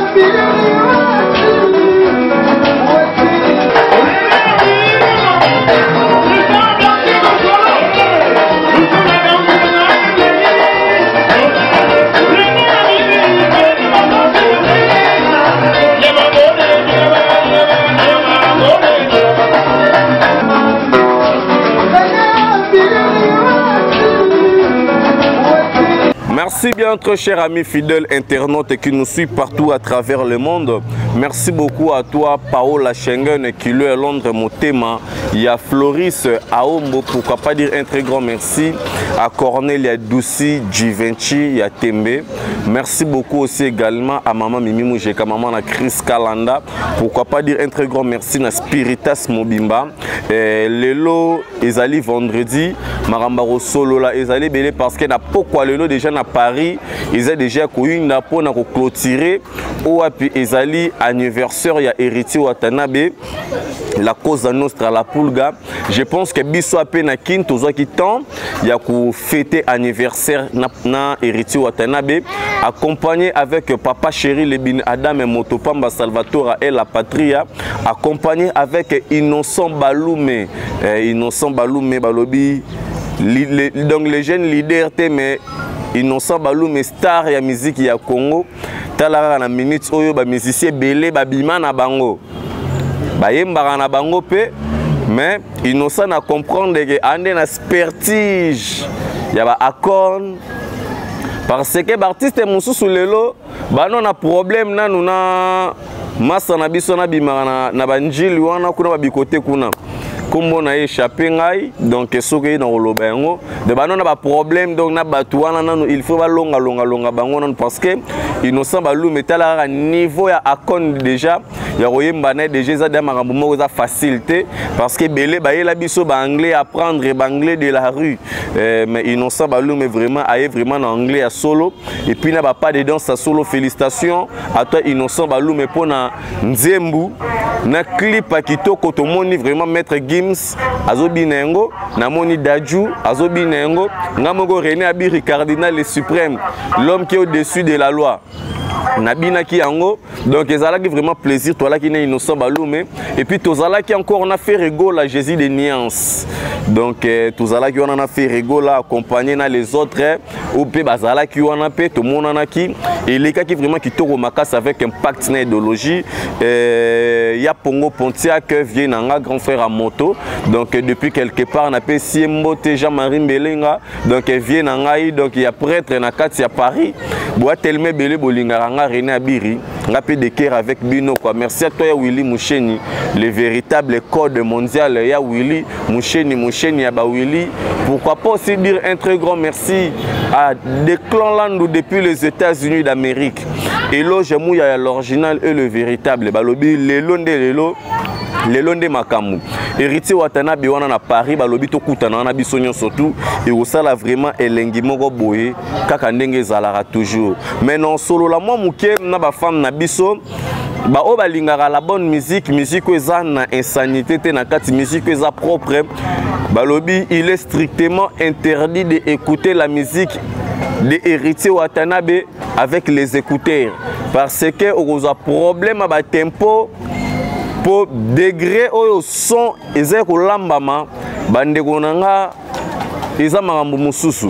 Merci bien, très chers amis fidèles internautes qui nous suivent partout à travers le monde. Merci beaucoup à toi, Paola Schengen, qui lui est Londres Motema. Il y a Floris Aombo, pourquoi pas dire un très grand merci à Cornelia Douci, Givenchy, il y a Tembe. Merci beaucoup aussi également à Maman Mimi Moujeka, Maman à Chris Kalanda. Pourquoi pas dire un très grand merci à Spiritas Mobimba. Lelo, Ezali vendredi, Marambaro Solo là, Ezali belé parce que n'a pourquoi Lelo déjà à Paris, ils ont déjà connu une pour clôturer. Ou puis Ezali anniversaire, il y a héritier Watanabe, la cause nostra la Pulga. Je pense que biso à peine à kin tozo qui temps, il y a qu'on fêter anniversaire na héritier Watanabe, accompagné avec papa chéri le bin Adam et Motopamba Salvatore et la Patria, accompagné avec Innocent Baloumé, Innocent Baloumé Balobi, donc les jeunes leaders mais Innocent Baloumé star ya musique ya Congo. Talara na minute oyo ba musicien belé ba bima na bango. Ba yembara na bango pe mais Innocent na comprendre que ande na expertise ya ba accord parce que ba artiste mususu lelo ba non na problème na nuna masa na biso na bima na banjili wana kuna ba bikote kuna. Comme on a échappé, donc ce qui est dans le bango, de banon n'a pas problème donc na batouana il faut longa bango parce que Innocent Balou metal à niveau ya akon déjà ya royembana déjà ça des marambo za facilité parce que belé ba la biso ba anglais apprendre anglais de la rue mais Innocent Balou mais vraiment aille vraiment en anglais à solo et puis n'a pas de danse à solo. Félicitations à toi Innocent Balou mais pour na Nzembu na clip à kitoko to moni vraiment maître Gims azobinengo na moni Daju azobinengo ngamogo René Abiri cardinal le suprême l'homme qui est au-dessus de la loi Nabina qui ango donc ezala qui vraiment plaisir toi là qui n'est Innocent Baloumé et puis tozala qui encore on a fait rigole à Jésus de Niance donc tozala qui on a fait rigole là accompagné na les autres ou pe bazala qui on a pe tout monde en a qui et les cas qui vraiment qui toro makas avec impact na idéologie ya Pongo Pontiac vient nanga grand frère à moto donc depuis quelque part on a pe Siembote Jean-Marie Belenga donc vient nanga donc il y a prêtre na kati à Paris boa tellement belé bolinga René Abiri, rapide de cœur avec Bino quoi. Merci à toi Willy Moucheni, le véritable code mondial ya Willy Moucheni ya ba Willy. Pourquoi pas aussi dire un très grand merci à Declan Landou depuis les États-Unis d'Amérique. Et là j'aime ya l'original et le véritable. Balobi le londe makamu héritier Watanabe wana na Paris balobi to kutana na bisonyo surtout et osala vraiment elengi moko boye kaka ndenge zalara toujours mais non solo la moi muke na ba femme na biso ba o balingaka la bonne musique eza na insanité te na kati musique eza propre balobi il est strictement interdit d'écouter la musique de héritier Watanabe avec les écouteurs parce que on a problème à tempo pour degré au son ezali kolambama bandeko nanga eza makambo mosusu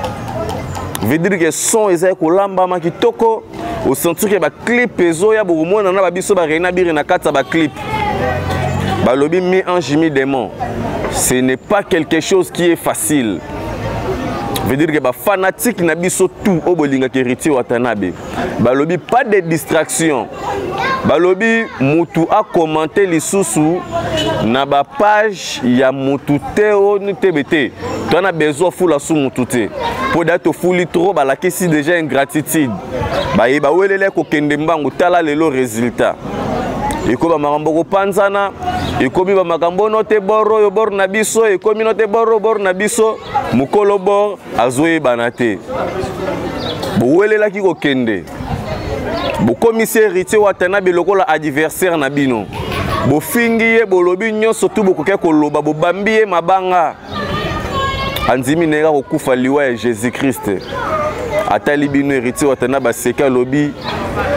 veut dire que son ezali kolambama kitoko au sentir que ba clip ezoya bokomona na babiso ba René Abiri na kati ba clip balobi mi ange mi démon ce n'est pas quelque chose qui est facile. Veut dire que les fanatiques na biso tout au bolinga héritier Watanabe. Balobi pas de distraction. Balobi mutu a commenté les sous na ba page ya mutu teo ni tebete. Tu as besoin de la sous mutu te. Pour d'être fouli trop ba la kesi déjà ingratitude. Ba yeba welele ko kende mbangu tala lelo résultat. Eko ba makambo ko panzana. Ekomi ba makambo note boro yo bor na biso ekomi note bor na biso mukolo bor azoye banate bowelela ki ko kende bo commissaire héritier Watanabe lokola adversaire na bino bo fingiye bolobi nyonso tu bokoke koloba bo bambiye mabanga anzimi nega ko kufa liwa ya Jésus Christ atali bino héritier Watanabe seka lobi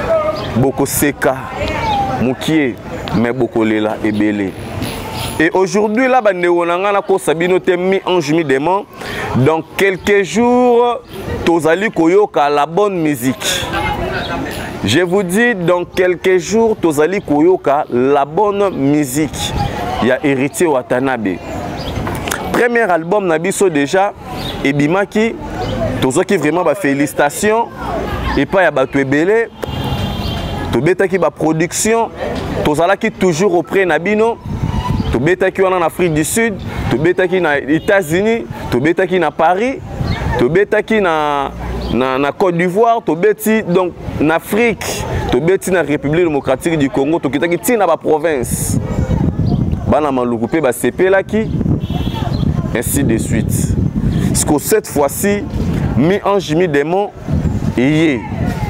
boko seka mukie mais boko lela ebele. Et aujourd'hui là bande onanga na ko sabino te mi ange mi démon. Dans quelques jours tozali koyoka la bonne musique. Je vous dis dans quelques jours tozali koyoka la bonne musique. Il y a Héritier Watanabe. Premier album nabiso déjà ebimaki tozoki vraiment ba félicitations et pas ya bato ebele tobetaki ba production tozalaki toujours auprès nabino tobetaki wana en Afrique du Sud tobetaki na États-Unis tobetaki na Paris tobetaki na Côte d'Ivoire tobeti donc en Afrique tobeti na République démocratique du Congo tokitaki tina ba province bana maluku pe ba sepelaki ainsi de suite. Parce que cette fois-ci, mi-ange, mi-démon, ayez.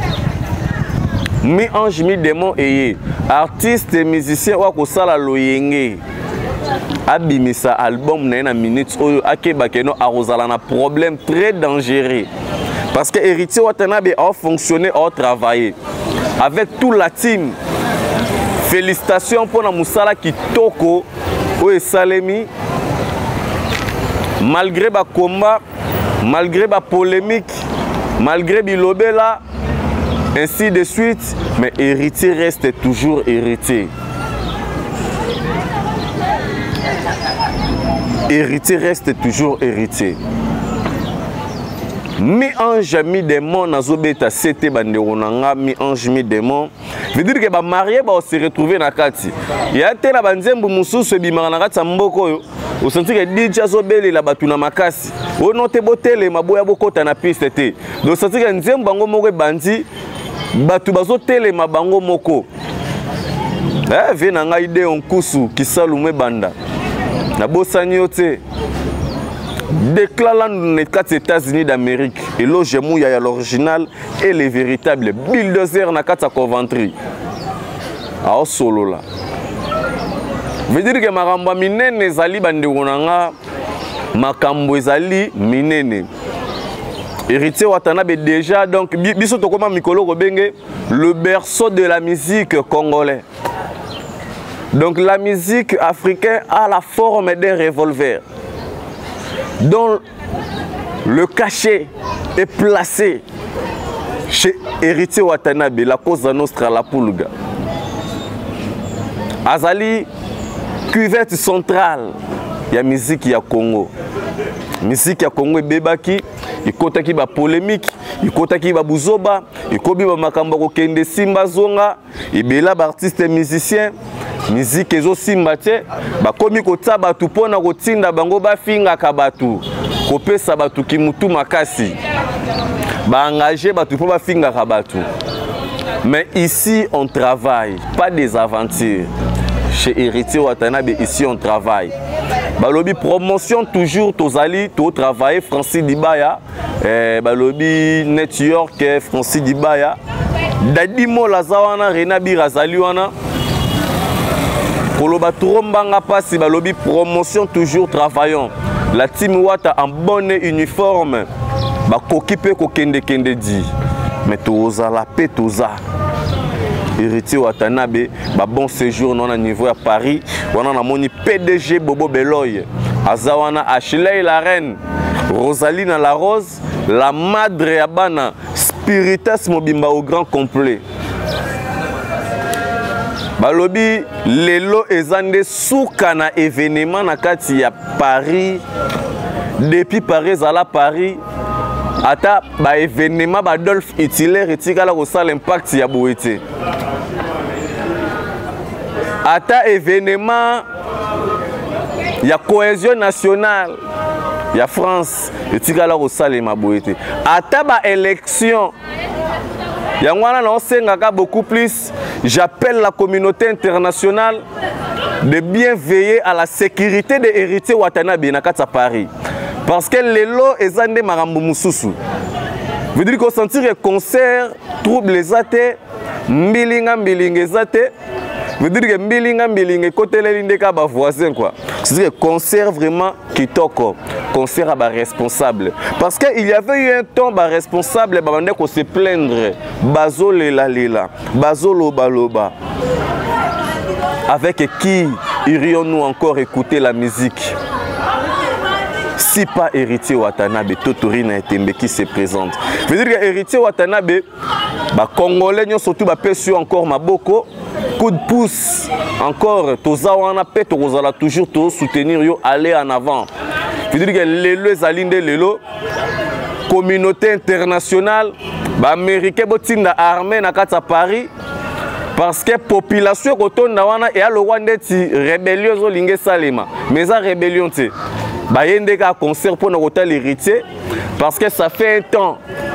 Mi-ange, mi-démon, ayez. Artiste et musicien, ou sala loyenge. Abimisa album na minute oyo akeba keno arozala na problème très dangereux. Parce que Héritier Watanabe a fonctionné, a travaillé avec toute la team. Félicitations pour na musala kitoko o Salemi. Malgré ba combat, malgré ba polémique, malgré bilobela, ainsi de suite, mais Héritier reste toujours héritier. Héritier reste toujours héritier. Mi-ange, mi-démon, nazobeta sete banderonanga, mi-ange, mi-démon. Veut dire que ba marié ba se retrouver na kati. Ya te na banzembu mususu bimanga na kati mboko yo. Au senti que DJ azobeli la batuna makasi. O note botele maboya bokota na piste te. Do senti que nzembu bango moko bandi batu bazotele mabango moko. Ve na ngai de onkusu kisalume banda. Na bosani yote. Déclarant les 4 États-Unis d'Amérique et l'Ojemou y a l'original et les véritables bulldozer na kata Coventry. A solo là. Veut dire que maramba minene zali bande wonanga makambo ezali minene. Héritier Watanabe déjà donc biso tokoma mikolo kobenge le berceau de la musique congolais. Donc la musique africaine a la forme d'un revolver, dont le cachet est placé chez Héritier Watanabe, la Cosa Nostra, la Pulga. Azali, cuvette centrale, il y a musique ya Congo. Musique ya Congo bebaki, il kotaki ba polémique, il kotaki ba buzoba, il kobi ba makambo ko kende simba zonga, il bela ba artiste musicien. Musique ezo simba te ba komi ko tsaba tu pona ko tinda bango ba finga ka batu ko pesa batu kimutu makasi ba engager batu po ba finga ka batu. Mais ici on travaille, pas des aventures. Chez Héritier Watanabe ici on travaille. Balobi promotion toujours tozali to travailler Francis Dibaya, balobi Net York Francis Dibaya, Dadimo Lazawana Renabi Razali wana. Koloba trombanga pasi balobi promotion toujours travaillons. La team Wata en bonne uniforme. Ba kokipe ko kende kende di. Mais toza la petoza. Héritier Watanabe ba bon séjour non à niveau à Paris. Wana na moni PDG Bobo Beloy. Azawana Ashley la reine. Rosaline la rose, la madre Abana, Spiritas Mobimba au grand complet. Balobi lelo ezande souka na événement na kati ya Paris depuis Paris à la Paris ata ba événement ba Adolphe Hitler etikala ko sala impact ya boete ata événement ya cohésion nationale ya France etikala ko sala ma boete ata ba élection Yangwana na osengaka beaucoup plus. J'appelle la communauté internationale de bien veiller à la sécurité de Héritier Watanabe na kati Paris. Parce que lelo ezande marambo mususu. Veut dire qu'on sentir que concert trouble les athées, mbilinga ezate, Veut dire que mbilinga côté les ndeka ba voisin quoi. C'est-à-dire concert vraiment kitoko, concert à ba responsable. Parce que il y avait eu un temps ba responsable ba bande ko se plaindre, bazo lela, bazo loba. Avec qui irions-nous encore écouter la musique? Si pas Héritier Watanabe, Totorina et Tembe qui se présente. Je veux dire que Héritier Watanabe, Congolais, surtout, encore Maboko, coup de pouce, encore, Tozawana Pet, Rosala toujours soutenir, aller en avant. Je veux dire que les Alinde Lelo, communauté internationale, Américain, Botinda armée, Nakata Paris. Parce que la population et le Rwanda est rébellion lingue salema. Mais la rébellion c'est un concert pour nous l'héritier parce que ça fait un temps.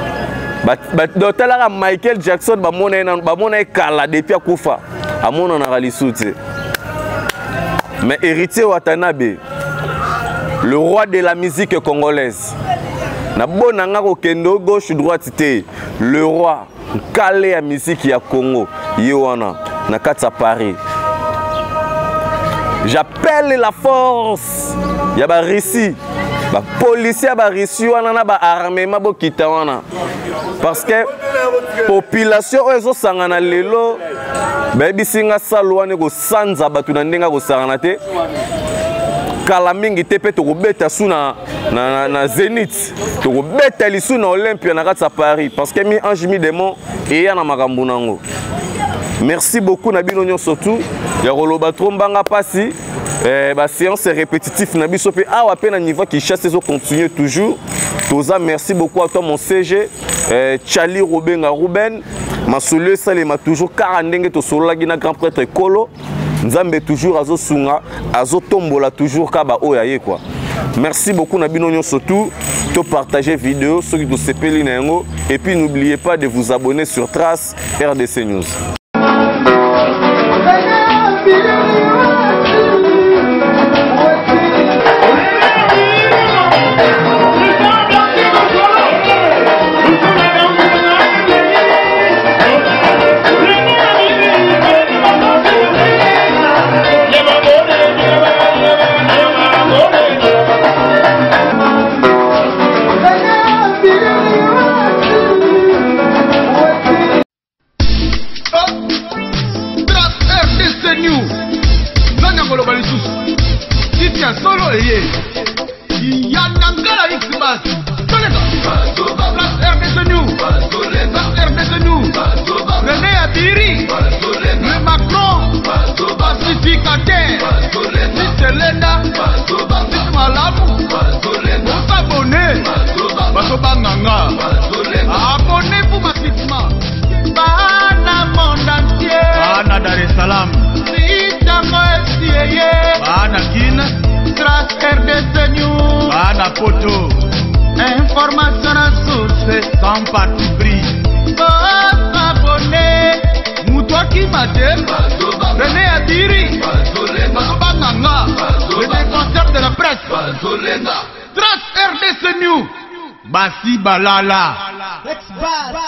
Michael Jackson a kala depuis Koufa. Mais héritier Watanabe, le roi de la musique congolaise. Gauche droite le roi calé à musique ya Congo Yoana Nakatsa Paris. J'appelle la force ya ba Russie ba policier ba Russie wana ba armée ma bokita wana parce que population ezo sangana lelo ba bisinga salwane ko sanza batu na ndenga ko sangana te kala mingi te pe to beta suna na Zénith to beta lisu na Olympia na Katsa Paris parce que mi ange mi démon et ya na makambo nango. Merci beaucoup na bino nyon surtout ya roloba trombanga pasi ba séance répétitive na biso pe awa pe na niveau qui chasse zo continuer toujours. Toza merci beaucoup à toi mon CG Charlie Robenga Ruben Masule Salema toujours karandenge to solagi na grand prêtre Kolo. Nzambe toujours azo sunga azo tombola toujours kaba oyaye quoi. Merci beaucoup na bino surtout de partager vidéo ceux qui se peli na yango et puis n'oubliez pas de vous abonner sur Trace RDC News. Solo eye Yanangala Xbas RDC News RDC News René Atiri Le Macron Pacificateur Selena Malamu Abonné Basobanganga Abonnez-vous massivement Bana monde entier Bana Dar es Salaam Bana Kina Trace RDC News Bana Poto Information à source sans parti pris Abonné Moutoua qui m'attelle René Atiri Basobanganga Le défenseur de la presse Trace RDC News Bassi Balala